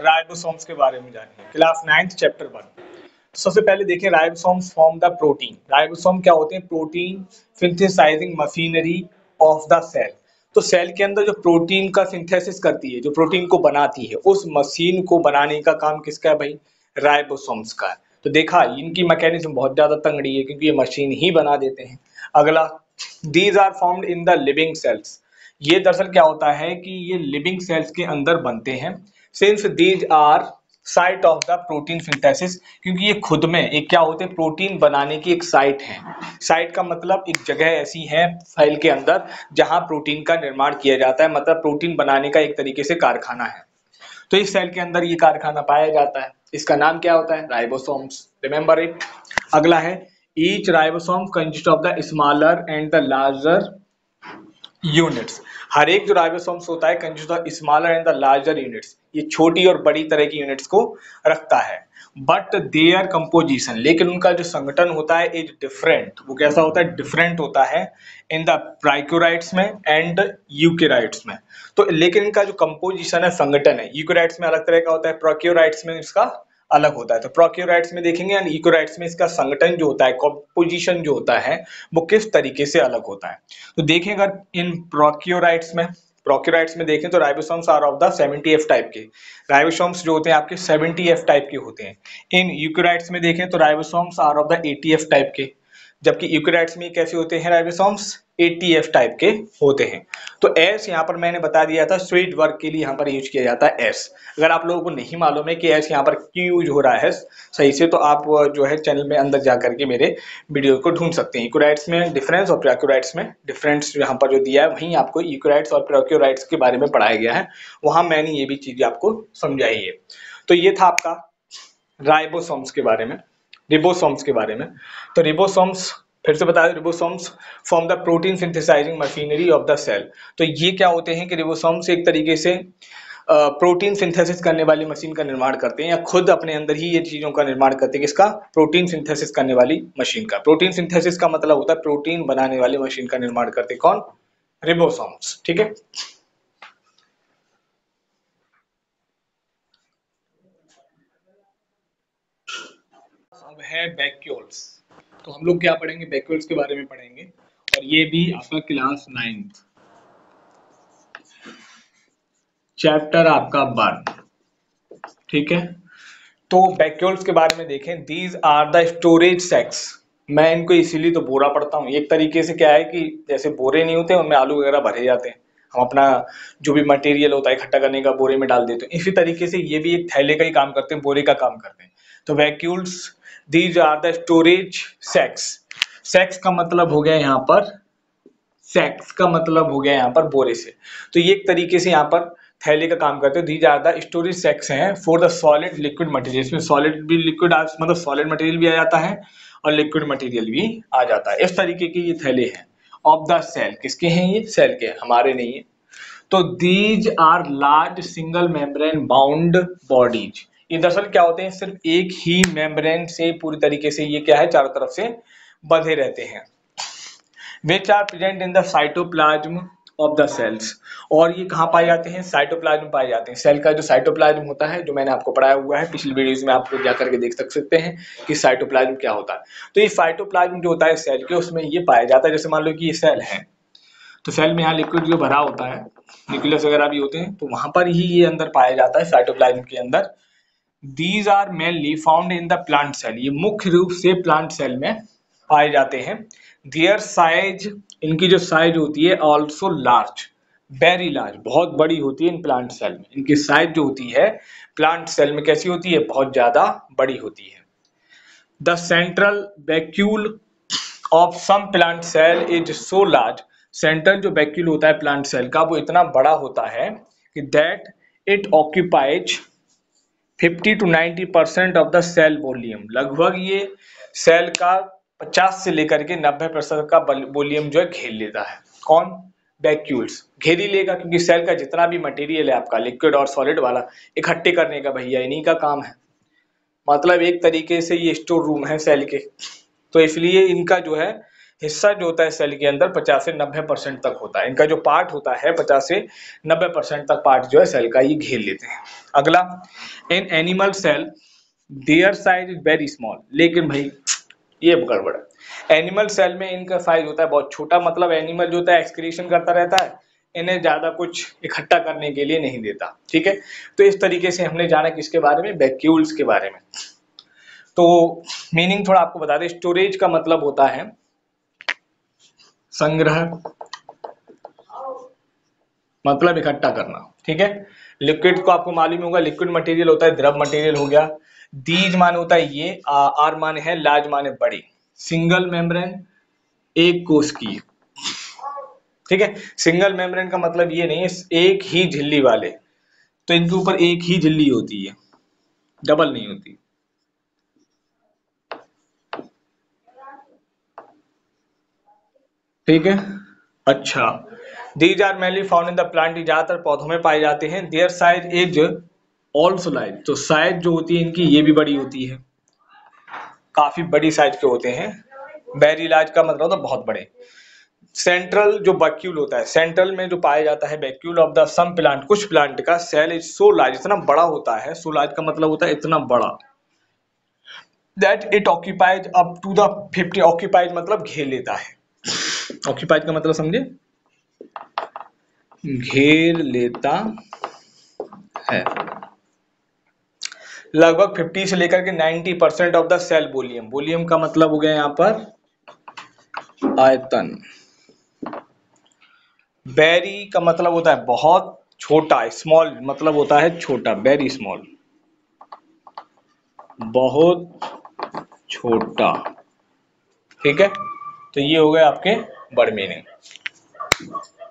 Ribosomes के बारे में जानिए। Class 9th chapter 1। तो सबसे पहले देखिए ribosomes form the protein. Ribosome क्या होते हैं? Protein synthesising machinery of the cell. तो सेल के अंदर जो प्रोटीन का सिंथेसिस करती है, जो प्रोटीन को बनाती है, उस मशीन को बनाने का काम किसका है भाई? राइबोसोम्स का है। तो देखा इनकी मैकेनिज्म बहुत ज्यादा तंगड़ी है क्योंकि ये मशीन ही बना देते हैं। अगला, these are formed in the living cells. ये दरअसल क्या होता है कि ये लिविंग सेल्स के अंदर बनते हैं। Since these are site of the protein synthesis, क्योंकि ये खुद में एक क्या होते हैं? प्रोटीन बनाने की एक साइट है। साइट का मतलब एक जगह ऐसी है सेल के अंदर जहां प्रोटीन का निर्माण किया जाता है, मतलब प्रोटीन बनाने का एक तरीके से कारखाना है। तो इस सेल के अंदर ये कारखाना पाया जाता है। इसका नाम क्या होता है? राइबोसोम्स। Remember it. अगला है, each ribosome consist of the smaller and the larger units. हर एक जो राइबोसोम्स होता है consist of smaller and the larger units, ये छोटी और बड़ी तरह की यूनिट्स को रखता है। बट देयर कंपोजिशन, लेकिन उनका जो संगठन होता है इज डिफरेंट। वो कैसा होता है? डिफरेंट होता है इन द प्रोकैरियोट्स में एंड यूकेरियोट्स में। तो लेकिन इनका जो कंपोजिशन है, संगठन है, यूकेरियोट्स में अलग तरह का होता है, प्रोकैरियोट्स में इसका अलग होता है। तो प्रोकैरियोट्स में देखेंगे एंड यूकेरियोट्स में इसका संगठन जो होता है, कंपोजिशन जो होता है, वो किस तरीके से अलग होता है। तो देखें अगर इन प्रोकैरियोट्स में देखें तो ribosomes are of the 70F type के। राइबोसोम्स जो होते हैं आपके 70F टाइप के होते हैं। इन यूकेरियोट्स में देखें तो ribosomes are of the 80F type के। जबकि यूकेरियोट्स में कैसे होते हैं राइबोसोम्स? 80F टाइप के होते हैं। तो एस यहाँ पर मैंने बता दिया था, स्वीट वर्क के लिए यहाँ पर यूज किया जाता है एस। अगर आप लोगों को नहीं मालूम है कि एस यहाँ पर क्यों यूज हो रहा है सही से, तो आप जो है चैनल में अंदर जा करके मेरे वीडियो को ढूंढ सकते हैं। यूकेरियोट्स में डिफरेंस और प्रोकैरियोट्स में डिफरेंस यहाँ पर जो दिया है वहीं आपको यूकेरियोट्स और प्रोकैरियोट्स के बारे में पढ़ाया गया है, वहां मैंने ये भी चीजें आपको समझाई है। तो ये था आपका राइबोसोम्स के बारे में, रिबोसोम्स के बारे में। तो रिबोसोम्स फिर से बता दें, ribosomes form the protein synthesising machinery of the cell. तो ये क्या होते हैं कि रिबोसोम्स एक तरीके से प्रोटीन सिंथेसिस करने वाली मशीन का निर्माण करते हैं, या खुद अपने अंदर ही ये चीजों का निर्माण करते हैं। किसका? प्रोटीन सिंथेसिस करने वाली मशीन का। प्रोटीन सिंथेसिस का मतलब होता है प्रोटीन बनाने वाली मशीन का निर्माण करते हैं। कौन? रिबोसोम्स। ठीक है। अब है वैक्यूल्स। तो हम लोग क्या पढ़ेंगे? वैक्यूल्स के बारे में पढ़ेंगे, और ये भी आपका क्लास 9th चैप्टर आपका 1। ठीक है। तो वैक्यूल्स के बारे में देखें, these are the storage sacs. मैं इनको इसीलिए तो बोरा पढ़ता हूँ। एक तरीके से क्या है कि जैसे बोरे नहीं होते उनमें आलू वगैरह भरे जाते हैं, हम अपना जो भी मटेरियल होता है इकट्ठा करने का बोरे में डाल देते हैं, इसी तरीके से ये भी एक थैले का ही काम करते हैं, बोरे का काम करते हैं। तो vacuoles, these are the storage sacs. Sacs का मतलब हो गया यहाँ पर, सैक्स का मतलब हो गया यहाँ पर बोरे से। तो ये एक तरीके से यहाँ पर थैले का काम करते हैं। These are the storage sacs हैं for the solid liquid material. इसमें सॉलिड भी लिक्विड मतलब सॉलिड मटेरियल भी आ जाता है और लिक्विड मटेरियल भी आ जाता है। इस तरीके के ये थैले हैं ऑफ द सेल। किसके हैं ये? सेल के, हमारे नहीं है। तो these are large single membrane bound bodies. ये दरअसल क्या होते हैं? सिर्फ एक ही मेम्ब्रेन से पूरी तरीके से ये क्या है, चारों तरफ से बंधे रहते हैं। which are present in the cytoplasm of the cells। और ये कहाँ पाए जाते हैं? साइटोप्लाज्म पाए जाते हैं। सेल का जो साइटोप्लाज्म होता है, जो मैंने आपको पढ़ाया हुआ है पिछली वीडियोस में, आप जा करके देख सकते हैं कि साइटोप्लाज्म क्या होता है। तो ये साइटोप्लाज्म जो होता है सेल के, उसमें ये पाया जाता है। जैसे मान लो कि ये सेल है, तो सेल में यहाँ लिक्विड जो भरा होता है, न्यूक्लियस वगैरह भी होते हैं, तो वहां पर ही ये अंदर पाया जाता है साइटोप्लाज्म के अंदर। These are mainly found in the plant cell. ये मुख्य रूप से प्लांट सेल में पाए जाते हैं। देयर साइज, इनकी जो साइज होती है, ऑल्सो लार्ज, वेरी लार्ज, बहुत बड़ी होती है इन प्लांट सेल में। इनकी साइज जो होती है प्लांट सेल में कैसी होती है? बहुत ज्यादा बड़ी होती है। The central vacuole of some plant cell is so large. Central जो वैक्यूल होता है प्लांट सेल का, वो इतना बड़ा होता है कि that it occupies 50 to 90% of the cell volume. लगभग ये सेल का 50 से लेकर के 90% का वॉल्यूम जो है घेर लेता है। कौन? वैक्यूल्स घेर ही लेगा, क्योंकि सेल का जितना भी मटेरियल है आपका लिक्विड और सॉलिड वाला, इकट्ठे करने का भैया इन्हीं का काम है। मतलब एक तरीके से ये स्टोर रूम है सेल के। तो इसलिए इनका जो है हिस्सा जो होता है सेल के अंदर 50 से 90% तक होता है। इनका जो पार्ट होता है 50 से 90% तक पार्ट जो है सेल का ये घेर लेते हैं। अगला, in animal cell their size is very small. लेकिन भाई ये गड़बड़ है। एनिमल सेल में इनका साइज होता है बहुत छोटा, मतलब एनिमल जो होता है एक्सक्रीशन करता रहता है, इन्हें ज्यादा कुछ इकट्ठा करने के लिए नहीं देता। ठीक है, तो इस तरीके से हमने जाना किसके बारे में, वैक्यूल्स के बारे में। तो मीनिंग थोड़ा आपको बता दें, स्टोरेज का मतलब होता है संग्रह, मतलब इकट्ठा करना। ठीक है, लिक्विड को आपको मालूम होगा, लिक्विड मटेरियल होता है, द्रव मटेरियल हो गया। दीज माने होता है ये, आर माने है, लार्ज माने बड़ी। सिंगल मेम्ब्रेन, एक कोश की। ठीक है, सिंगल मेम्ब्रेन का मतलब ये नहीं है एक ही झिल्ली वाले, तो इनके ऊपर एक ही झिल्ली होती है, डबल नहीं होती। ठीक है, अच्छा, these are mainly found in the plant, ज्यादातर पौधों में पाए जाते हैं। Their size is also large, तो साइज जो होती है इनकी ये भी बड़ी होती है, काफी बड़ी साइज के होते हैं। वेरी लार्ज का मतलब होता है बहुत बड़े। सेंट्रल जो वैक्यूल होता है, सेंट्रल में जो पाया जाता है vacuole of the some plant, कुछ प्लांट का सेल इज सो लार्ज, इतना बड़ा होता है, सो लार्ज का मतलब होता है इतना बड़ा, that it occupies up to the 50, occupies मतलब घेर लेता है। ऑक्यूपाइज का मतलब समझे, घेर लेता है। लगभग 50 से लेकर के 90% of the cell volume, volume का मतलब हो गया यहाँ पर आयतन। वेरी का मतलब होता है बहुत, छोटा, स्मॉल मतलब होता है छोटा, वेरी स्मॉल, बहुत छोटा। ठीक है, तो ये हो गए आपके वर्ड मीनिंग।